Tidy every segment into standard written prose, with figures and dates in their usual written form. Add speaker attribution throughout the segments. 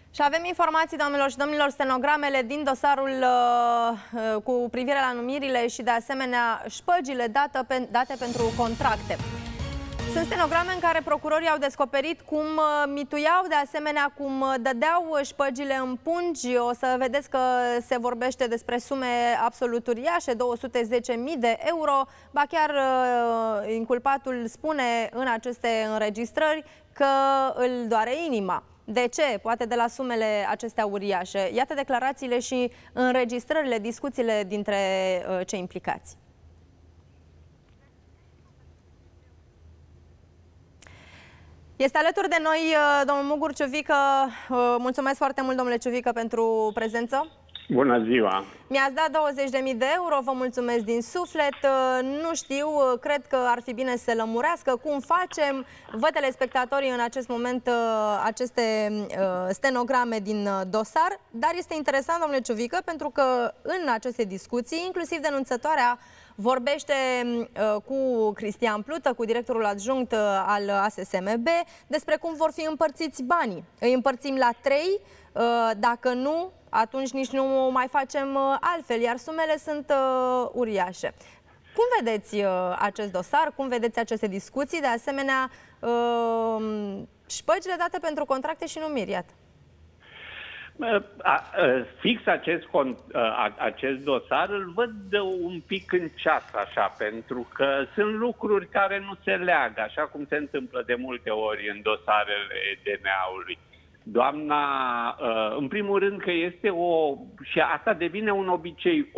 Speaker 1: Și avem informații, doamnelor și domnilor, stenogramele din dosarul cu privire la numirile și, de asemenea, șpăgile date pentru contracte. Sunt stenograme în care procurorii au descoperit cum mituiau, de asemenea cum dădeau șpăgile în pungi. O să vedeți că se vorbește despre sume absolut uriașe, 210.000 de euro. Ba chiar inculpatul spune în aceste înregistrări că îl doare inima. De ce? Poate de la sumele acestea uriașe. Iată declarațiile și înregistrările, discuțiile dintre cei implicați. Este alături de noi domnul Mugur Ciovică. Mulțumesc foarte mult, domnule Ciovică, pentru prezență.
Speaker 2: Bună ziua!
Speaker 1: Mi-ați dat 20.000 de euro, vă mulțumesc din suflet. Nu știu, cred că ar fi bine să se lămurească cum facem. Văd telespectatorii în acest moment aceste stenograme din dosar, dar este interesant, domnule Ciovică, pentru că în aceste discuții, inclusiv denunțătoarea vorbește cu Cristian Plută, cu directorul adjunct al ASSMB, despre cum vor fi împărțiți banii. Îi împărțim la 3, dacă nu, atunci nici nu mai facem altfel, iar sumele sunt uriașe. Cum vedeți acest dosar? Cum vedeți aceste discuții? De asemenea, șpăgile date pentru contracte și numiri, iată.
Speaker 2: Fix acest dosar îl văd un pic în ceas, așa, pentru că sunt lucruri care nu se leagă, așa cum se întâmplă de multe ori în dosarele DNA-ului. Doamna, în primul rând că este și asta devine un obicei,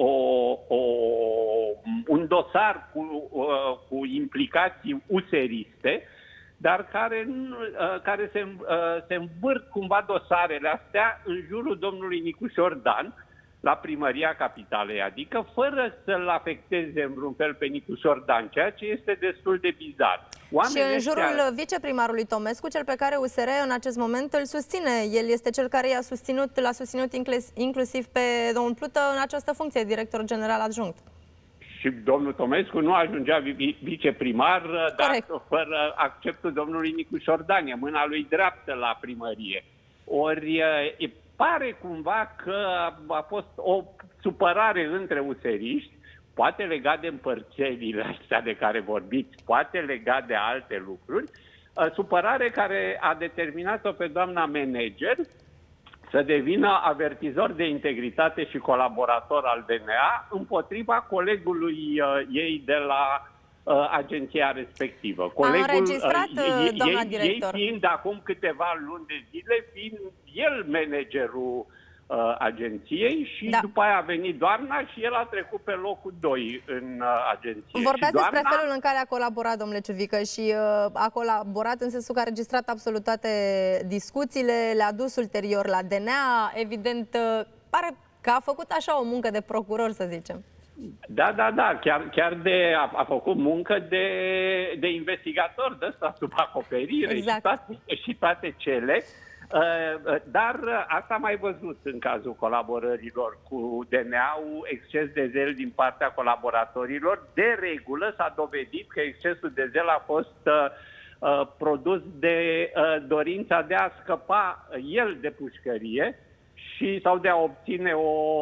Speaker 2: un dosar cu implicații useriste, dar care se învârt cumva dosarele astea în jurul domnului Nicușor Dan la Primăria Capitalei, adică fără să-l afecteze în vreun fel pe Nicușor Dan, ceea ce este destul de bizar.
Speaker 1: Și în jurul viceprimarului Tomescu, cel pe care USR în acest moment îl susține. El este cel care l-a susținut inclusiv pe domnul Plută în această funcție, director general adjunct.
Speaker 2: Și domnul Tomescu nu ajungea viceprimar dacă fără acceptul domnului Nicușor Dan, e mâna lui dreaptă la primărie. Ori pare cumva că a fost o supărare între useriști, poate legat de împărțelile astea de care vorbiți, poate legat de alte lucruri, supărare care a determinat-o pe doamna manager să devină avertizor de integritate și colaborator al DNA împotriva colegului ei de la agenția respectivă.
Speaker 1: Colegul, a înregistrat, doamna director.
Speaker 2: Ei fiind acum câteva luni de zile, fiind el managerul agenției și după aia a venit doamna și el a trecut pe locul 2 în agenție.
Speaker 1: Vorbeați despre felul în care a colaborat, domnule Ciovică, și a colaborat în sensul că a registrat absolut toate discuțiile, le-a dus ulterior la DNA, evident, pare că a făcut așa o muncă de procuror, să zicem.
Speaker 2: Da, chiar a făcut muncă de investigator de ăsta sub acoperire, exact. și toate cele. Dar asta am mai văzut în cazul colaborărilor cu DNA-ul, exces de zel din partea colaboratorilor. De regulă s-a dovedit că excesul de zel a fost produs de dorința de a scăpa el de pușcărie sau de a obține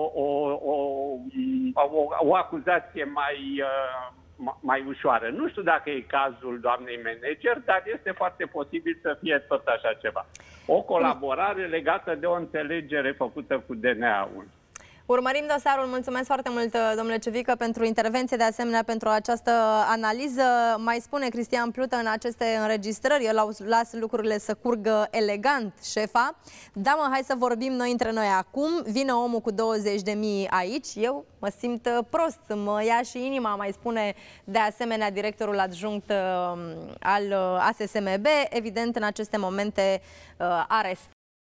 Speaker 2: o acuzație mai ușoară. Nu știu dacă e cazul doamnei manager, dar este foarte posibil să fie tot așa ceva. O colaborare legată de o înțelegere făcută cu DNA-ul.
Speaker 1: Urmărim dosarul. Mulțumesc foarte mult, domnule Ciovică, pentru intervenție, de asemenea pentru această analiză. Mai spune Cristian Plută în aceste înregistrări, el lasă lucrurile să curgă elegant, șefa. Da, mă, hai să vorbim noi între noi acum. Vine omul cu 20.000 aici. Eu mă simt prost, mă ia și inima, mai spune de asemenea directorul adjunct al ASSMB, evident în aceste momente arestat.